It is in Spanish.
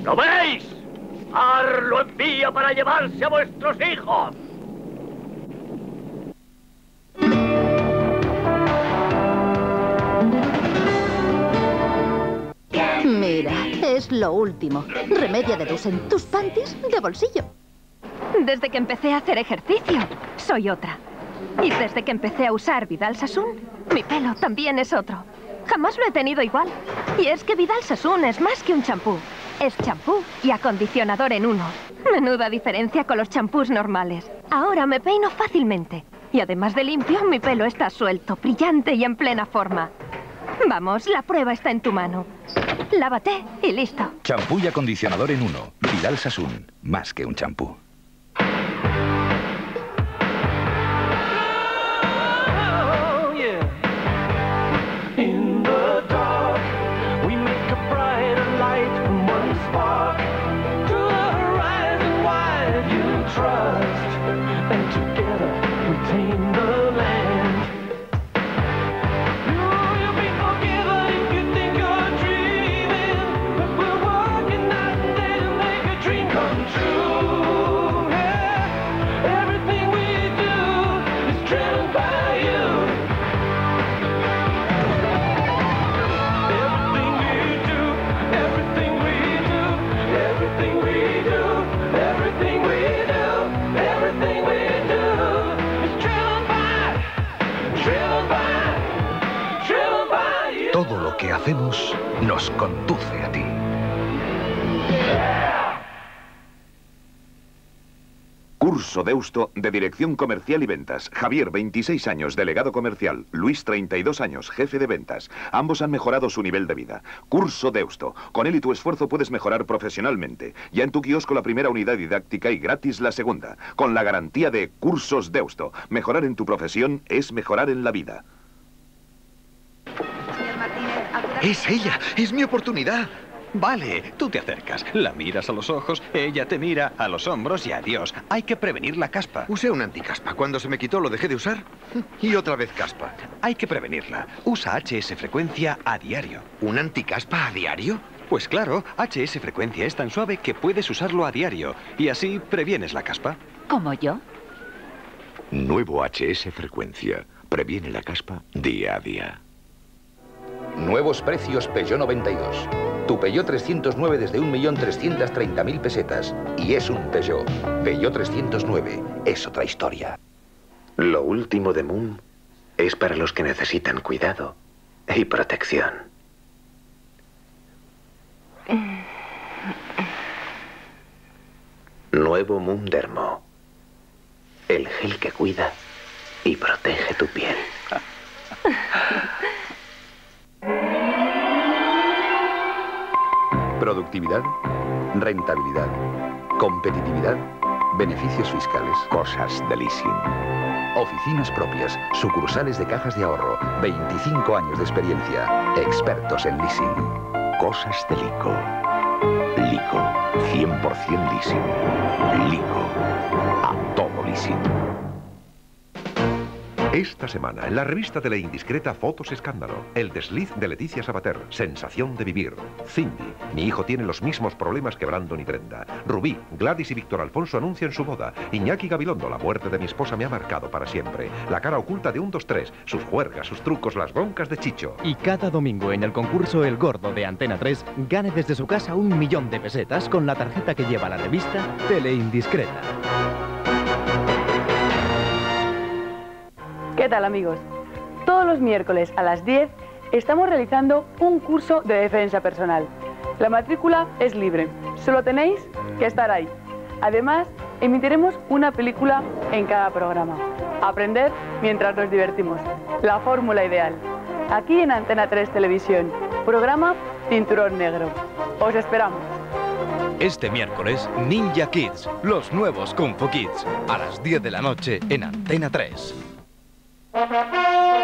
¿Lo veis? Ar lo envía para llevarse a vuestros hijos. Mira, es lo último. Remedia de Dus en tus panties de bolsillo. Desde que empecé a hacer ejercicio, soy otra. Y desde que empecé a usar Vidal Sassoon, mi pelo también es otro. Jamás lo he tenido igual. Y es que Vidal Sassoon es más que un champú. Es champú y acondicionador en uno. Menuda diferencia con los champús normales. Ahora me peino fácilmente. Y además de limpio, mi pelo está suelto, brillante y en plena forma. Vamos, la prueba está en tu mano. Lávate y listo. Champú y acondicionador en uno. Vidal Sassoon, más que un champú. Todo lo que hacemos nos conduce a ti. Curso Deusto de Dirección Comercial y Ventas. Javier, 26 años, delegado comercial. Luis, 32 años, jefe de ventas. Ambos han mejorado su nivel de vida. Curso Deusto. Con él y tu esfuerzo puedes mejorar profesionalmente. Ya en tu kiosco la primera unidad didáctica y gratis la segunda. Con la garantía de Cursos Deusto. Mejorar en tu profesión es mejorar en la vida. ¡Es ella! ¡Es mi oportunidad! Vale, tú te acercas, la miras a los ojos, ella te mira a los hombros y adiós. Hay que prevenir la caspa. Usé un anticaspa. Cuando se me quitó lo dejé de usar y otra vez caspa. Hay que prevenirla. Usa HS frecuencia a diario. ¿Un anticaspa a diario? Pues claro, HS frecuencia es tan suave que puedes usarlo a diario y así previenes la caspa. ¿Como yo? Nuevo HS frecuencia. Previene la caspa día a día. Nuevos precios Peugeot 92. Tu Peugeot 309 desde 1.330.000 pesetas. Y es un Peugeot. Peugeot 309 es otra historia. Lo último de Moon es para los que necesitan cuidado y protección. Nuevo Moon Dermo. El gel que cuida y protege tu piel. Productividad, rentabilidad, competitividad, beneficios fiscales. Cosas de leasing. Oficinas propias, sucursales de cajas de ahorro, 25 años de experiencia, expertos en leasing. Cosas de Lico. Lico. 100% leasing. Lico. A todo leasing. Esta semana, en la revista de La Indiscreta, Fotos Escándalo. El desliz de Leticia Sabater. Sensación de vivir. Cindy. Mi hijo tiene los mismos problemas que Brandon y Brenda. Rubí. Gladys y Víctor Alfonso anuncian su boda. Iñaki Gabilondo. La muerte de mi esposa me ha marcado para siempre. La cara oculta de 1, 2, 3. Sus juergas, sus trucos, las broncas de Chicho. Y cada domingo en el concurso El Gordo de Antena 3, gane desde su casa 1 millón de pesetas con la tarjeta que lleva la revista Tele Indiscreta. ¿Qué tal, amigos? Todos los miércoles a las 10 estamos realizando un curso de defensa personal. La matrícula es libre, solo tenéis que estar ahí. Además, emitiremos una película en cada programa. Aprender mientras nos divertimos. La fórmula ideal. Aquí en Antena 3 Televisión, programa Cinturón Negro. Os esperamos. Este miércoles, Ninja Kids, los nuevos Kung Fu Kids, a las 10 de la noche en Antena 3.